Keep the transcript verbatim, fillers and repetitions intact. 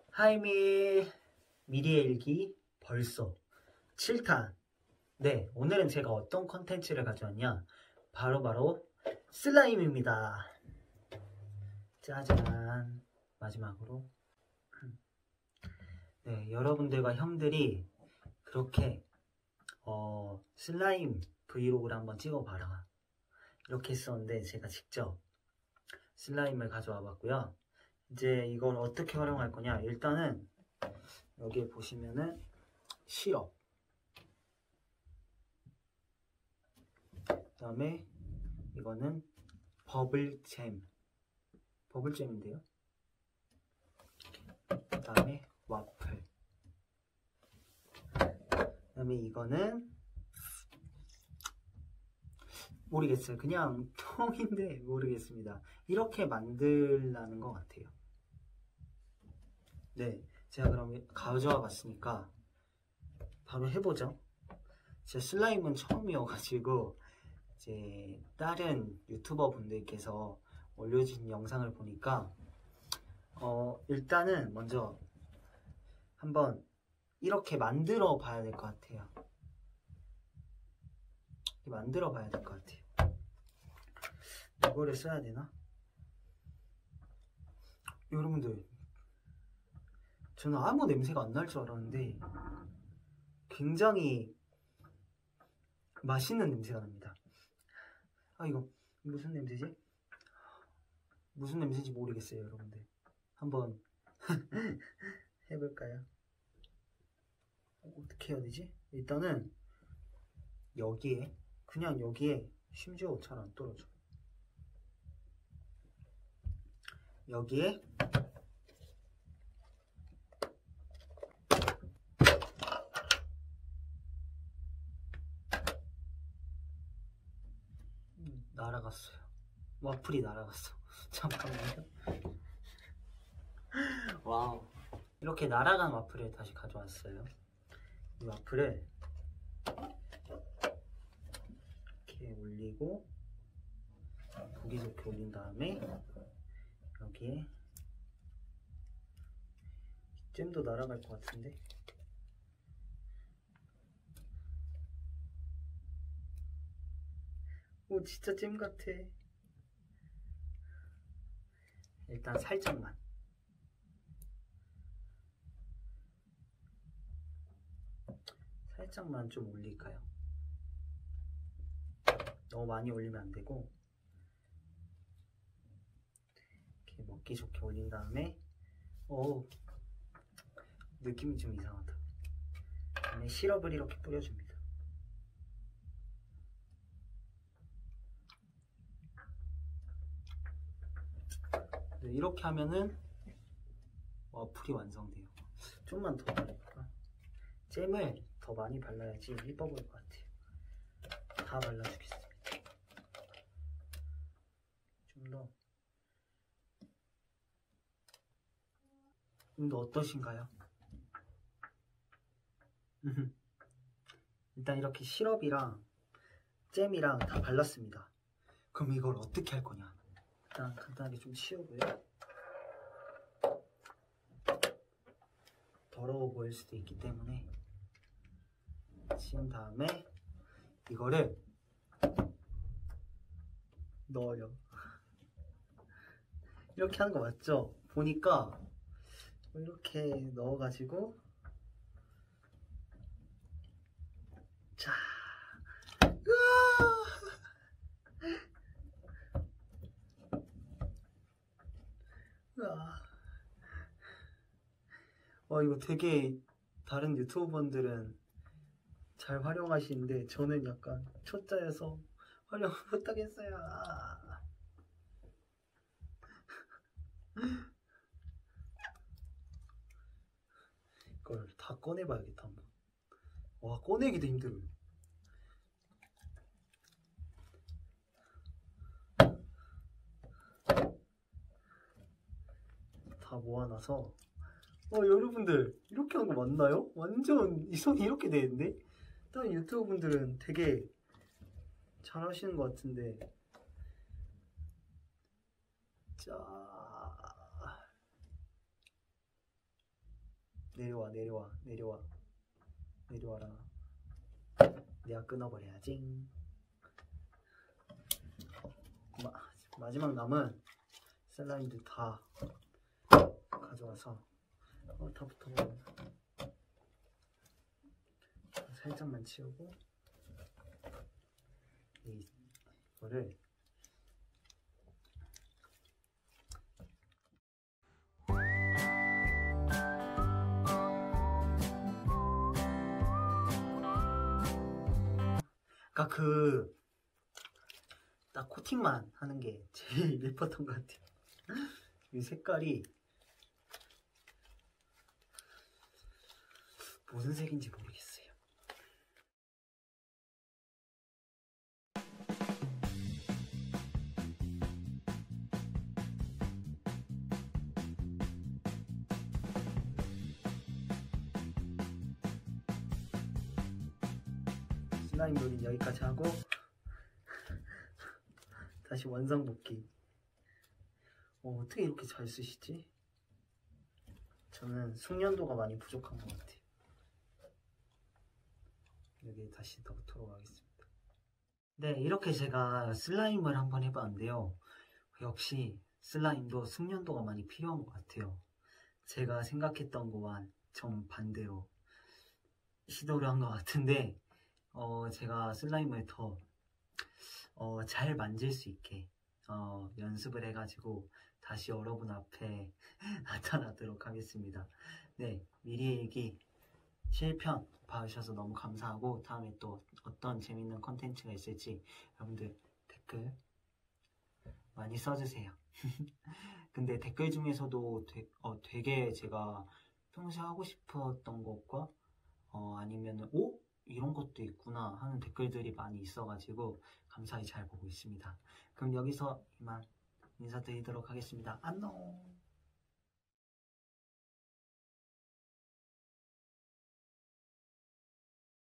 하이미 미리의 일기 벌써 칠 탄. 네, 오늘은 제가 어떤 컨텐츠를 가져왔냐, 바로바로 바로 슬라임입니다. 짜잔. 마지막으로 네, 여러분들과 형들이 그렇게 어, 슬라임 브이로그를 한번 찍어봐라 이렇게 했었는데, 제가 직접 슬라임을 가져와 봤고요. 이제 이걸 어떻게 활용할 거냐, 일단은 여기에 보시면은 시럽, 그 다음에 이거는 버블잼 버블잼인데요, 그 다음에 와플, 그 다음에 이거는 모르겠어요. 그냥 통인데 모르겠습니다. 이렇게 만들라는 것 같아요. 네, 제가 그럼 가져와 봤으니까 바로 해보죠. 제가 슬라임은 처음이어가지고 이제 다른 유튜버 분들께서 올려주신 영상을 보니까 어 일단은 먼저 한번 이렇게 만들어 봐야 될 것 같아요. 만들어 봐야 될 것 같아요. 이거를 써야 되나? 여러분들, 저는 아무 냄새가 안 날 줄 알았는데 굉장히 맛있는 냄새가 납니다. 아, 이거 무슨 냄새지? 무슨 냄새인지 모르겠어요. 여러분들, 한번 해볼까요? 어떻게 해야 되지? 일단은 여기에, 그냥 여기에, 심지어 잘 안 떨어져. 여기에 날아갔어요. 와플이 날아갔어. 잠깐만요. 와우. 이렇게 날아간 와플을 다시 가져왔어요. 이 와플을 이렇게 올리고 보기 좋게 올린 다음에 여기에 잼도 날아갈 것 같은데, 오, 진짜 잼 같아. 일단 살짝만 살짝만 좀 올릴까요? 너무 많이 올리면 안 되고, 이렇게 먹기 좋게 올린 다음에, 오, 느낌이 좀 이상하다. 그다음에 시럽을 이렇게 뿌려줍니다. 네, 이렇게 하면은 와플이 완성돼요. 좀만 더 바를까? 잼을 더 많이 발라야지 예뻐 보일 것 같아요. 다 발라주겠습니다. 좀 더. 좀 더 어떠신가요? 일단 이렇게 시럽이랑 잼이랑 다 발랐습니다. 그럼 이걸 어떻게 할 거냐? 일단 간단하게 좀 치우고요. 더러워 보일 수도 있기 때문에 치운 다음에 이거를 넣어요. 이렇게 하는 거 맞죠? 보니까 이렇게 넣어가지고, 자, 으아. 와, 이거 되게 다른 유튜버분들은 잘 활용하시는데 저는 약간 초짜여서 활용 못하겠어요. 이걸 다 꺼내봐야겠다 한번. 와, 꺼내기도 힘들어요. 다 모아놔서. 어, 여러분들, 이렇게 하는 거 맞나요? 완전 이 손이 이렇게 되는데? 다른 유튜브 분들은 되게 잘 하시는 것 같은데. 자, 내려와 내려와 내려와 내려와라. 내가 끊어버려야지. 마, 마지막 남은 슬라임들 다 가져와서 어, 다 붙어버려. 살짝만 치우고 이거를 아까 그 딱 코팅만 하는 게 제일 예뻤던 것 같아요. 이 색깔이 무슨 색인지 모르겠어요. 슬라임 놀이 여기까지 하고 다시 원상 복귀. 어, 어떻게 이렇게 잘 쓰시지? 저는 숙련도가 많이 부족한 것 같아요. 여기에 다시 넣도록 하겠습니다. 네, 이렇게 제가 슬라임을 한번 해봤는데요. 역시 슬라임도 숙련도가 많이 필요한 것 같아요. 제가 생각했던 거와 정반대로 시도를 한 것 같은데 어, 제가 슬라임을 더 어, 잘 만질 수 있게 어, 연습을 해가지고 다시 여러분 앞에 나타나도록 하겠습니다. 네, 미리 얘기 칠 편 봐주셔서 너무 감사하고 다음에 또 어떤 재밌는 컨텐츠가 있을지 여러분들 댓글 많이 써주세요. 근데 댓글 중에서도 되, 어, 되게 제가 평소에 하고 싶었던 것과 어, 아니면은 오? 이런 것도 있구나 하는 댓글들이 많이 있어가지고 감사히 잘 보고 있습니다. 그럼 여기서 이만 인사드리도록 하겠습니다. 안녕.